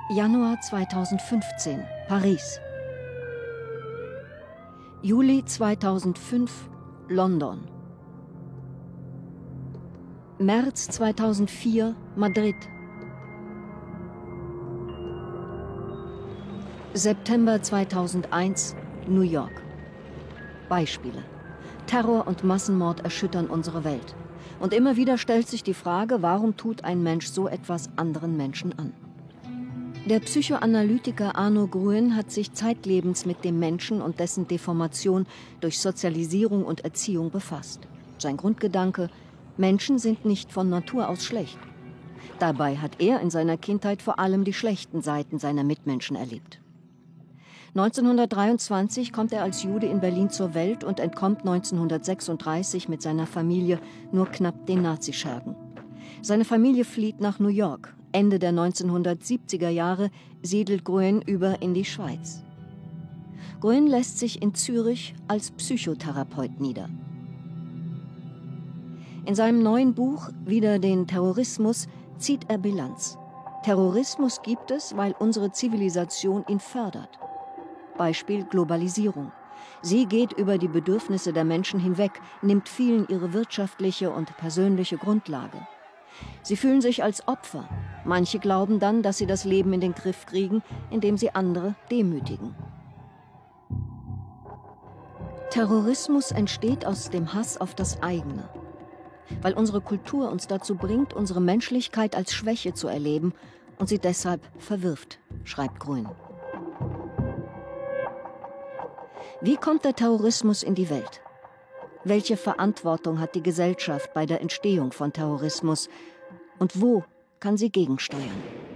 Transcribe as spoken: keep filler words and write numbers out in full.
Januar zweitausendfünfzehn, Paris. Juli zweitausendfünf, London. März zweitausendvier, Madrid. September zweitausendeins, New York. Beispiele. Terror und Massenmord erschüttern unsere Welt. Und immer wieder stellt sich die Frage, warum tut ein Mensch so etwas anderen Menschen an? Der Psychoanalytiker Arno Gruen hat sich zeitlebens mit dem Menschen und dessen Deformation durch Sozialisierung und Erziehung befasst. Sein Grundgedanke: Menschen sind nicht von Natur aus schlecht. Dabei hat er in seiner Kindheit vor allem die schlechten Seiten seiner Mitmenschen erlebt. neunzehnhundertdreiundzwanzig kommt er als Jude in Berlin zur Welt und entkommt neunzehnhundertsechsunddreißig mit seiner Familie nur knapp den Nazischergen. Seine Familie flieht nach New York. Ende der neunzehnhundertsiebziger Jahre siedelt Gruen über in die Schweiz. Gruen lässt sich in Zürich als Psychotherapeut nieder. In seinem neuen Buch »Wider den Terrorismus« zieht er Bilanz. Terrorismus gibt es, weil unsere Zivilisation ihn fördert. Beispiel Globalisierung. Sie geht über die Bedürfnisse der Menschen hinweg, nimmt vielen ihre wirtschaftliche und persönliche Grundlage. Sie fühlen sich als Opfer. Manche glauben dann, dass sie das Leben in den Griff kriegen, indem sie andere demütigen. Terrorismus entsteht aus dem Hass auf das eigene. Weil unsere Kultur uns dazu bringt, unsere Menschlichkeit als Schwäche zu erleben und sie deshalb verwirft, schreibt Gruen. Wie kommt der Terrorismus in die Welt? Welche Verantwortung hat die Gesellschaft bei der Entstehung von Terrorismus? Und wo kann sie gegensteuern?